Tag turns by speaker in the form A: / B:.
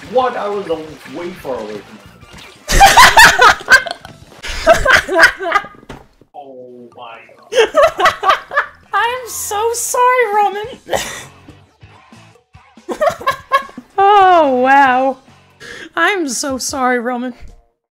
A: What? I was way far away from him. Oh my god.
B: I'm so sorry, Roman. Oh, wow. I'm so sorry, Roman.